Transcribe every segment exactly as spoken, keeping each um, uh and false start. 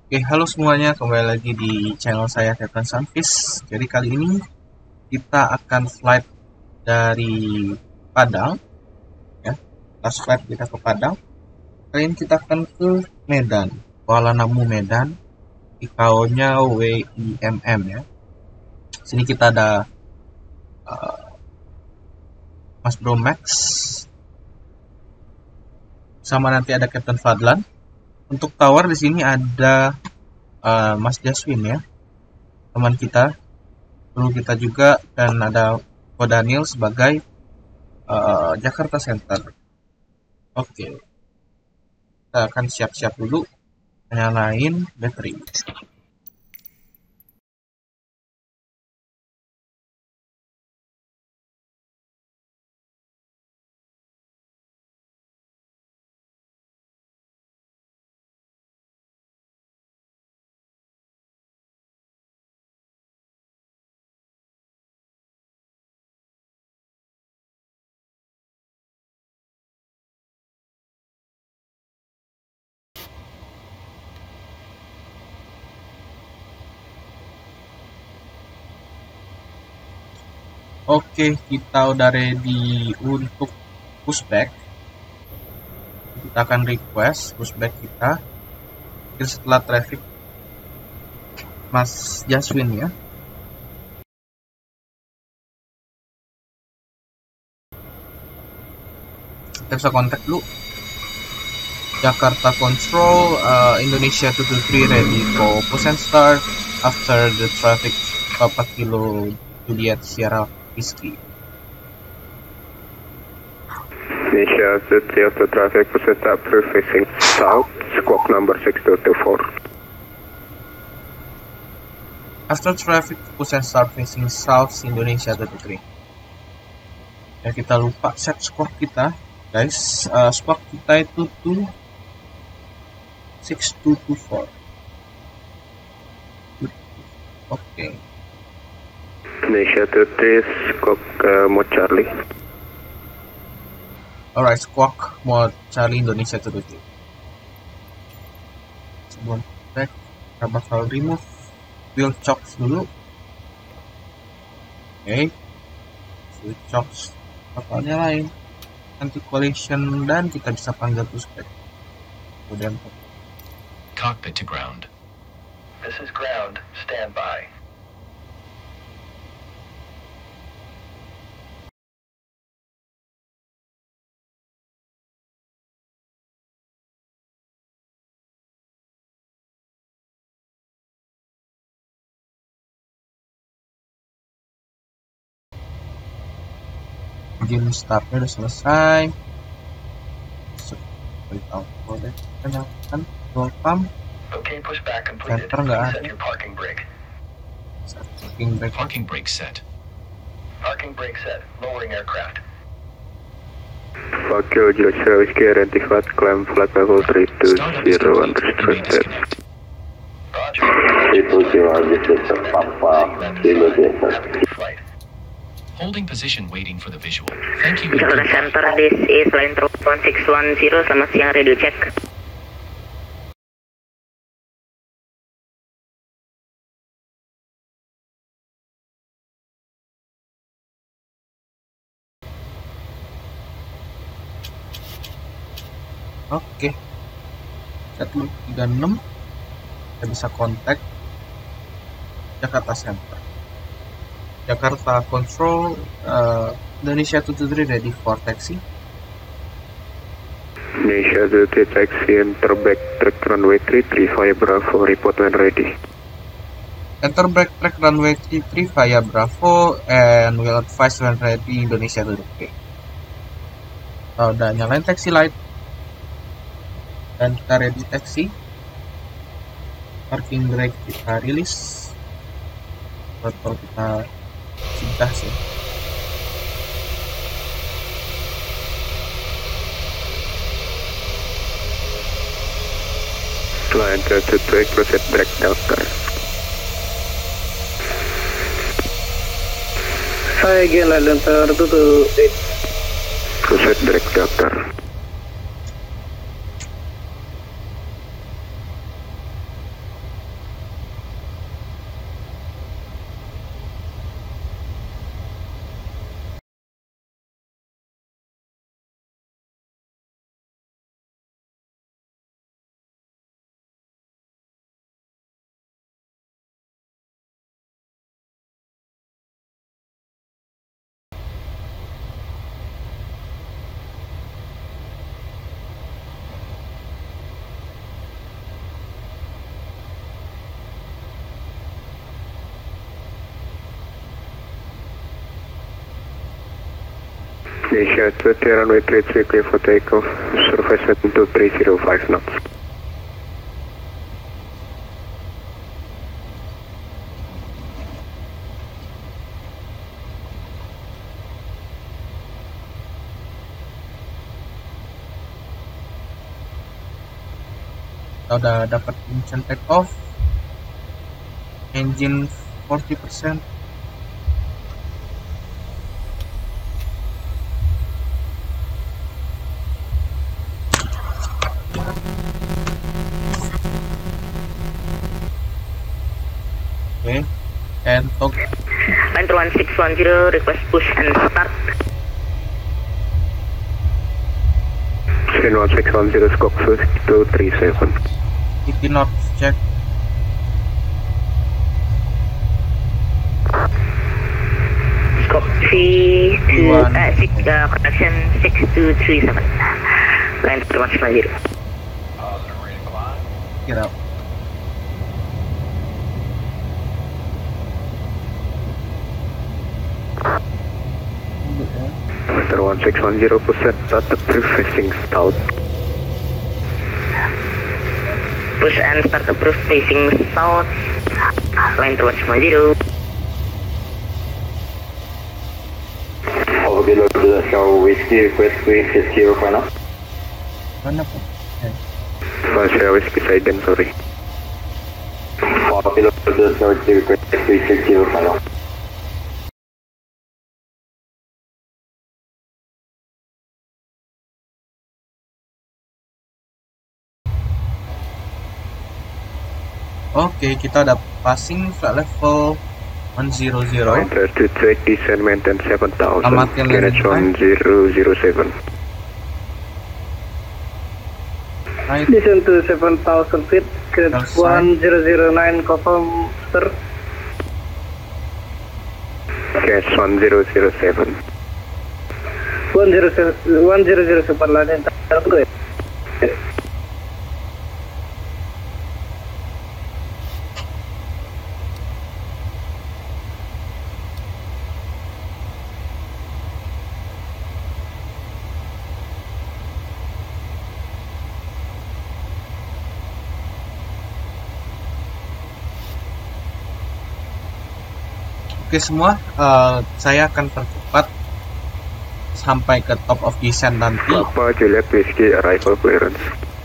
Oke, halo semuanya, kembali lagi di channel saya Captain Sunfish. Jadi kali ini kita akan flight dari Padang, ya. Last flight kita ke Padang. Kali ini kita akan ke Medan, Kuala Namu Medan. I K O-nya W I M M ya. Sini kita ada uh, Mas Bro Max, sama nanti ada Captain Fadlan. Untuk tower di sini ada uh, Mas Jaswin ya, teman kita, perlu kita juga, dan ada Ko Daniel sebagai uh, Jakarta Center. Oke, kita akan siap-siap dulu nyalain baterai. Oke, kita udah ready untuk pushback. Kita akan request pushback kita. Jadi setelah traffic Mas Jaswin ya. Kita bisa kontak dulu. Jakarta Control, uh, Indonesia two two three ready for push and start after the traffic Papa Kilo Juliet Sierra Whiskey. Indonesia two three after traffic push and start through facing south, squawk number six two two four. After traffic push and start facing south, Indonesia two two three. Ya, kita lupa set squawk kita, guys. Uh, squawk kita itu tuh six two two four. Oke. Okay. Indonesia two three squawk uh, Mod Charlie. Alright, squawk Mod Charlie Indonesia two two three. Sebelum back, kita bakal remove wheel chocks dulu. Oke. Okay. Wheel chocks bakal nyalain anti collision dan kita bisa panggil pushback. Kemudian cockpit to ground. This is ground. Stand by. Engine startnya udah selesai. Beritahu boleh kita nyalakan fuel pump. Okay, push back completed. Center nggak Set ada. your parking brake. Parking brake. Parking brake set. Parking brake set. Lowering aircraft. Fakil Joshua Whiskey identified climb flight level three two zero unrestricted. Roger. Itu Joshua Whiskey Papa Kilo Delta. Flight. Holding position waiting for the visual. Thank you. Jakarta Center, this is line through one six one zero. Selamat siang, radio check. Oke. satu tiga enam kita bisa kontak Jakarta Center. Jakarta Control, uh, Indonesia two two three ready for taxi. Indonesia two three taxi enter back track runway three three via Bravo, report when ready. Enter back track runway three three via Bravo and will advise when ready Indonesia two two three. Kita udah nyalain taxi light dan kita ready taxi. Parking brake kita rilis. Throttle kita sudah sih. Line two two three proceed brake Delta. Hi again, line Delta two two eight. Proceed brake Delta. Asia twenty runway three three clear for takeoff. Surface seven two three zero five knots. Kita udah dapat engine take off, engine forty persen. Oke, and talk. Line one six one zero, request push and start. Line one six one zero, squawk two three seven. eighty knots, check. Scope three two, uh, six, uh, connection six two three seven. Line one six one zero. Kira. Master one six one zero, push at the facing south. Push and start approve facing south. Line one six one zero. Over below to the show whiskey, request three six zero final. Mana po? Eh, Masih whiskey Sidon, sorry. Over below to the show whiskey, request three six zero final. Oke, kita udah passing flight level one zero zero. Enter to check descent maintain seven thousand. Amatin Garage one zero zero seven. Right, Descend to seven thousand feet, grade Outside. one zero zero nine, confirm, sir. Garage one zero zero seven. one zero zero seven, line entire go ahead. oke semua, eh, saya akan percepat sampai ke top of descent nanti. Papa Juliet Whiskey arrival clearance.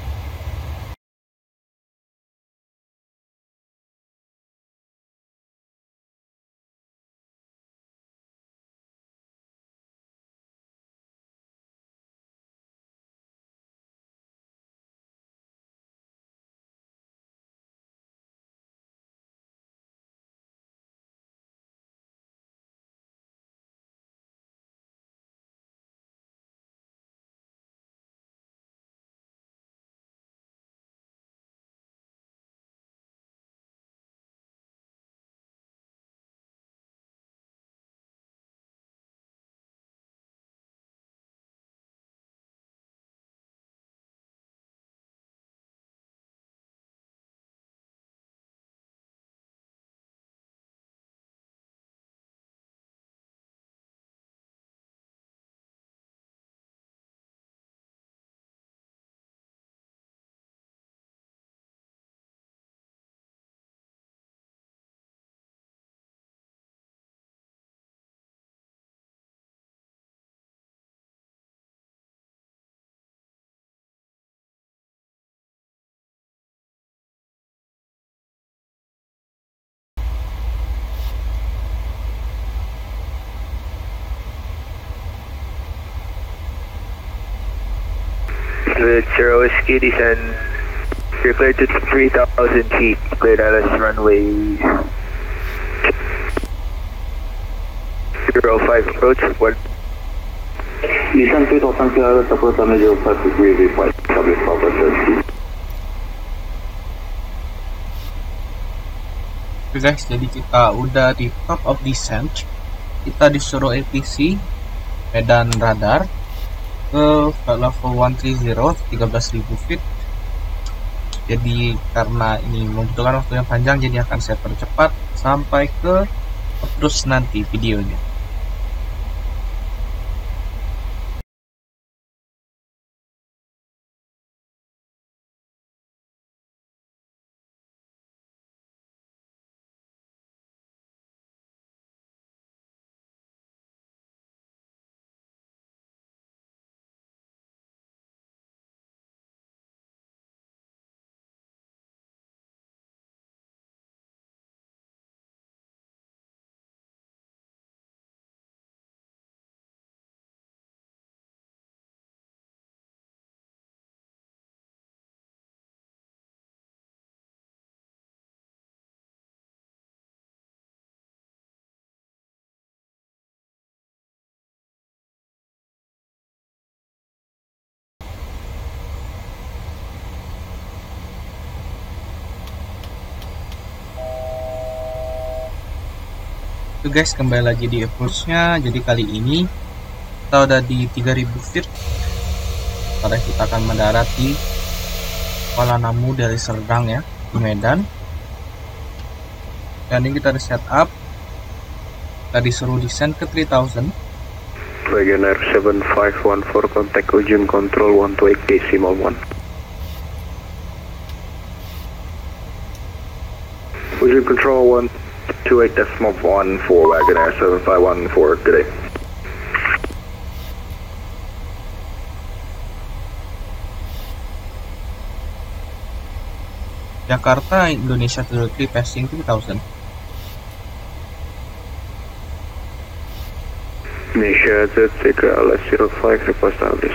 With Zero Whiskey descend. You're cleared to three thousand feet. Clear Dallas runway zero five approach. One. Descend three thousand feet, approach on zero five degree V five, establish proper thirty. Oke guys, jadi kita udah di top of descent. Kita disuruh A T C medan radar ke flight level one three zero, tiga belas ribu feet. Jadi karena ini membutuhkan waktu yang panjang, jadi akan saya percepat sampai ke terus nanti videonya. Oke guys, kembali lagi di approach-nya. Jadi kali ini kita udah di tiga ribu feet. Sekarang kita akan mendarat di Kuala Namu dari Serdang ya, di Medan. Dan ini kita ada setup. Kita disuruh descend ke three thousand. Wagonair seven five one four, contact Ujung Control one two eight decimal one. Ujung Control one two eight decimal one for Wagonair seven five one four today. Jakarta, Indonesia to three passing three thousand. Indonesia Z tiga L S zero five, report status.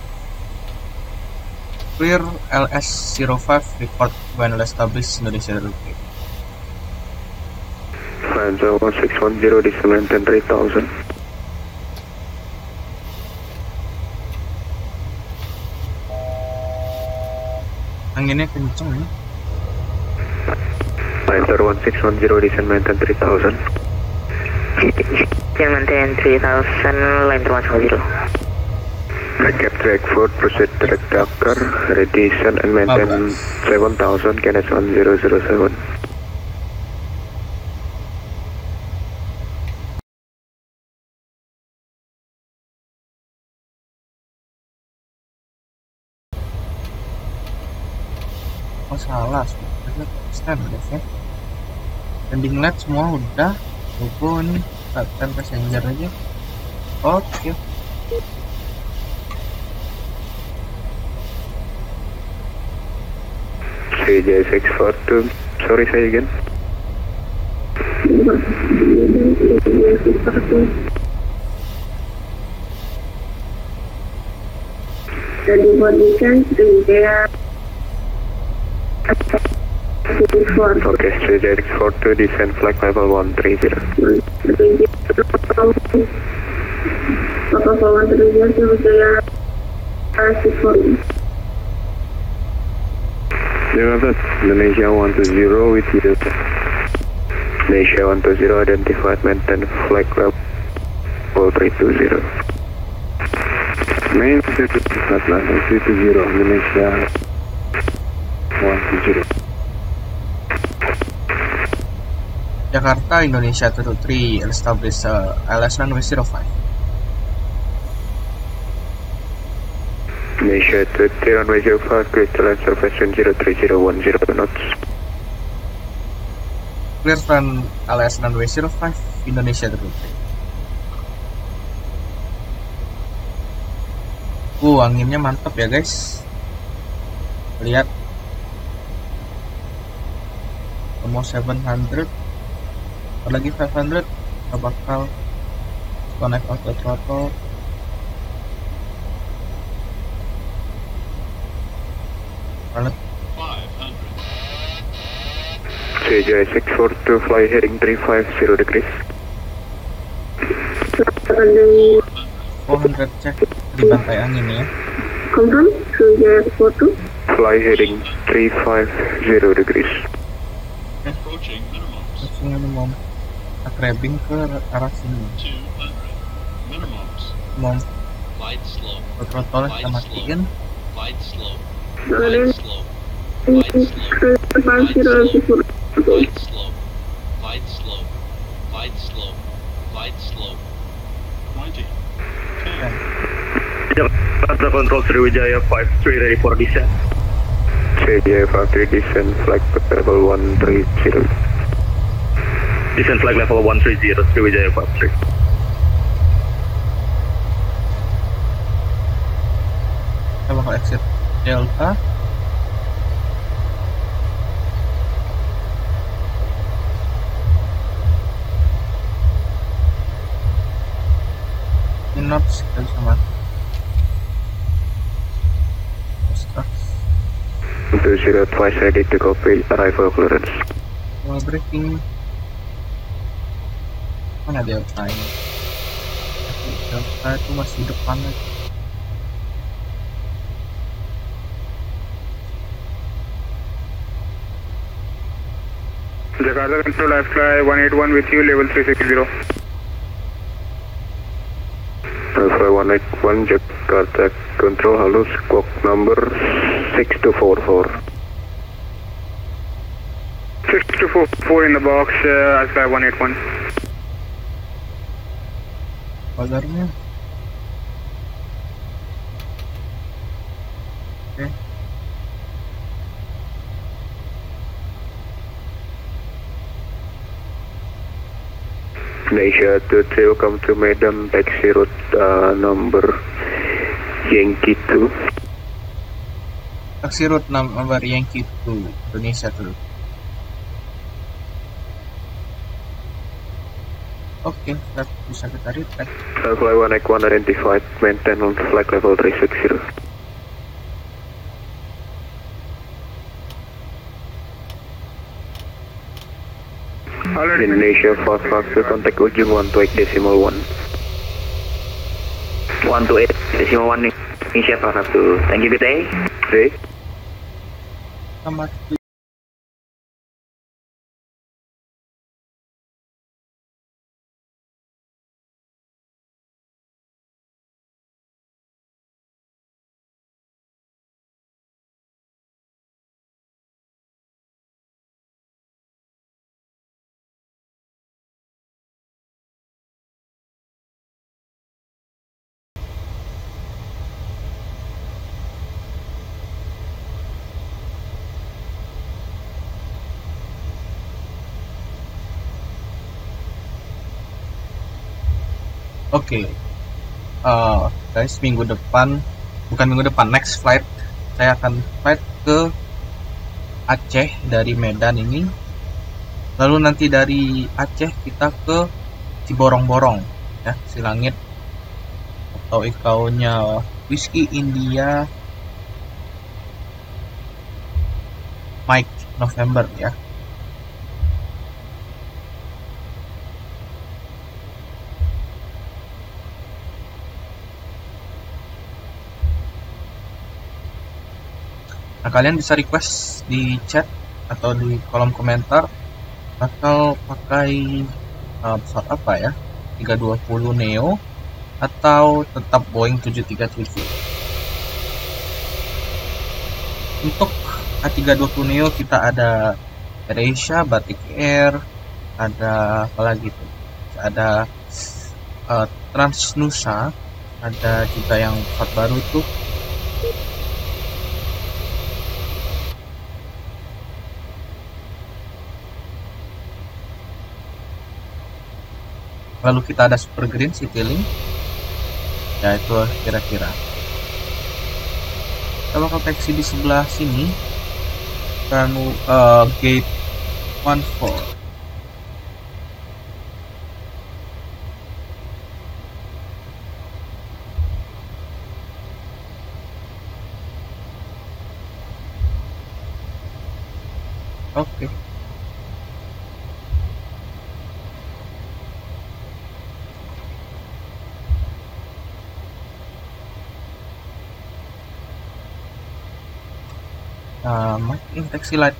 Clear L S zero five, report when established Indonesia to three. Franza one six one zero, decimal ten three thousand. Anginnya kenceng ya. Franza one six one zero, decimal ten three thousand. Maintain three thousand, line two one zero. Recap track four, proceed direct Dakar, ready descend and maintain seven thousand, K N S one zero zero seven. Oh salah, sebenarnya stand ya. Landing light semua udah. Logo ini Titan passenger aja. Oke. C J six four two, sorry say again. Tadi bodikan sudah Okay, C J six four two, descend flight level one three zero. Papa one three zero, Sriwijaya six four. Indonesia one two zero with you. Indonesia one two zero, identified, maintain flight level three two zero. Main three two zero, Indonesia one two zero. Jakarta, Indonesia two two three, establish uh, L S runway zero five. Indonesia two three, runway zero five, crystal observation zero three zero one zero knots. Clear run L S runway zero five, Indonesia two two three. Uh, anginnya mantap ya guys. Lihat. Almost seven hundred. Lagi five hundred, kita bakal connect auto throttle. Pilot C J six four two, fly heading three five zero degrees. four hundred cek di bantai angin ya. Confirm, Sriwijaya four two. Fly heading three five zero degrees. Approaching minimums. Langsung minimum. Kita crabbing ke arah sini. two hundred. Minimums. Mau Glide slow. throttle kita matiin. Glide slow. Berlin, Glide slow. Glide slow. five zero six four. Glide slow. Glide slow. Glide slow. Glide slow. twenty. ten. Jakarta Control Sriwijaya five three, ready for descent. Sriwijaya five three, descend flight level one three zero. Descend flight level one three zero, Sriwijaya five three. Kita bakal exit Delta. Ini notes kita bisa mati. two zero, twice ready to copy, arrival clearance. Wall breaking. Mana Delta ini? Delta itu masih di depan lagi. Jakarta Control, I fly one eight one with you, level three six zero. Alpha one eight one, Jakarta Control, hello, squawk number six two four four. six two four four in the box, uh, Alpha one eight one. Pagarnya. Oke. Indonesia two three, welcome to Medan, taxi route uh, number Yankee two. Taksi route number Yankee two, Indonesia tuh. Oke, okay, bisa kita retract. Fly one eight one identified, maintain on flight level three six zero. Indonesia fast faster, contact ujung one two eight decimal one. one two eight decimal one Indonesia fast faster. Thank you, good day. Day. Selamat. Oke, okay. uh, guys, minggu depan, bukan minggu depan, next flight, saya akan flight ke Aceh dari Medan ini. Lalu nanti dari Aceh kita ke Ciborong-borong, ya, Silangit atau ikaunya Whiskey India Mike November, ya. Nah, kalian bisa request di chat atau di kolom komentar bakal pakai uh, pesawat apa ya, tiga dua nol Neo atau tetap Boeing tujuh tiga tujuh. Untuk A tiga dua nol Neo kita ada AirAsia, Batik Air, ada apa lagi tuh? Ada uh, Transnusa, ada juga yang pesawat baru tuh. Lalu kita ada Super Green Citylink, ya itu kira-kira. Kita bakal taksi di sebelah sini, kan uh, gate one four. Oke. Okay. Uh, makin taxi light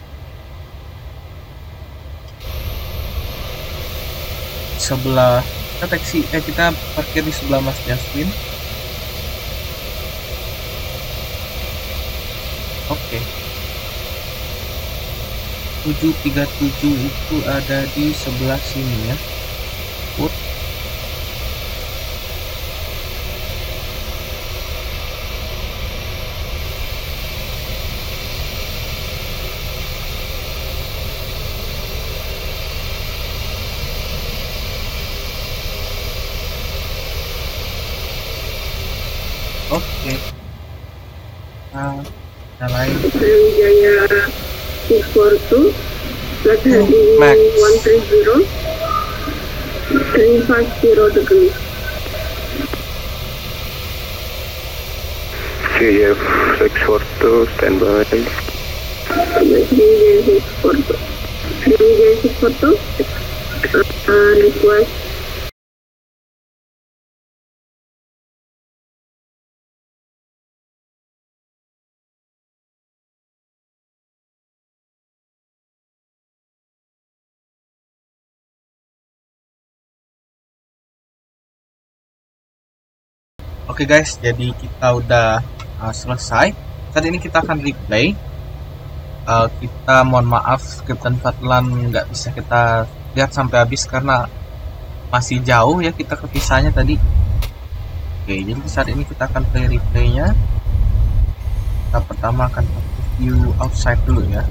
sebelah kita taxi eh kita parkir di sebelah Mas Jaswin. Oke, okay. tujuh tiga tujuh itu ada di sebelah sini ya. Put. Oke, nah, kita lain. Sriwijaya six four two, flight heading Max. one three zero, three five zero degrees. C F six four two, stand by. Sriwijaya six four two, Sriwijaya six four two, uh, request Oke guys, jadi kita udah uh, selesai. Saat ini kita akan replay. Uh, kita mohon maaf Captain Fadlan nggak bisa kita lihat sampai habis karena masih jauh ya kita kepisahnya tadi. Oke, jadi saat ini kita akan play replaynya. Kita pertama akan view outside dulu ya.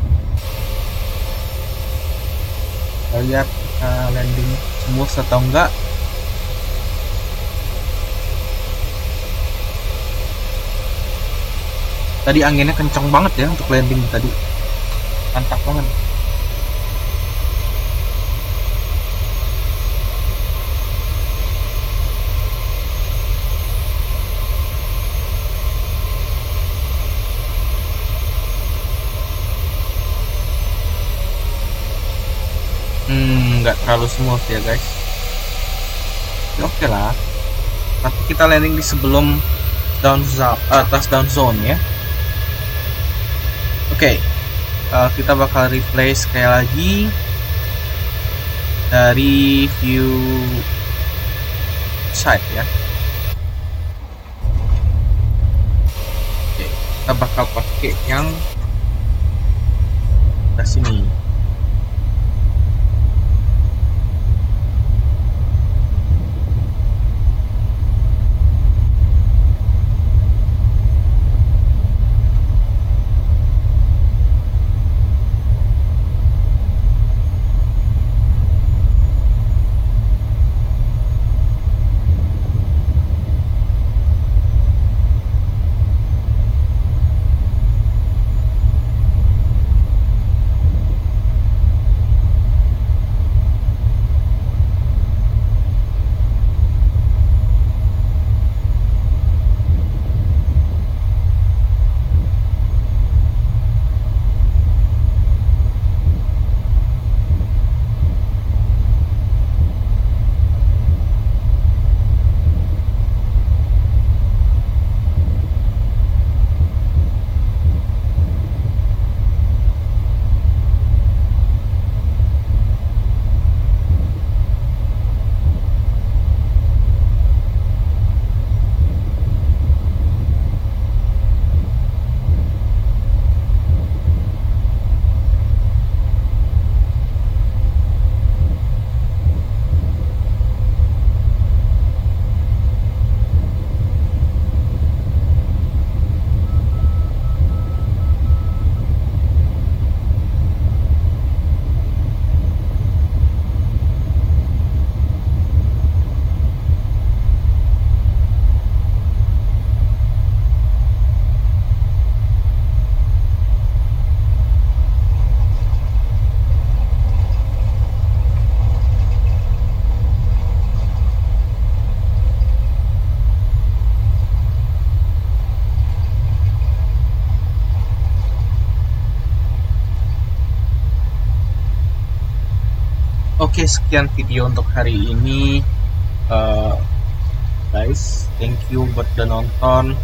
Kita lihat kita landing smooth atau enggak. Tadi anginnya kencang banget ya untuk landing tadi. Mantap banget. Hmm, nggak terlalu smooth ya guys. Ya, oke lah. Tapi kita landing di sebelum down zone, uh, touchdown zone ya. Oke, okay, uh, kita bakal replay sekali lagi dari view side ya. Oke, okay, kita bakal pakai yang di sini. Oke, sekian video untuk hari ini uh, guys, thank you buat udah nonton.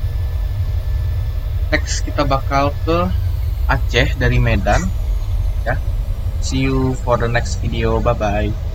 Next kita bakal ke Aceh dari Medan ya. See you for the next video, bye bye.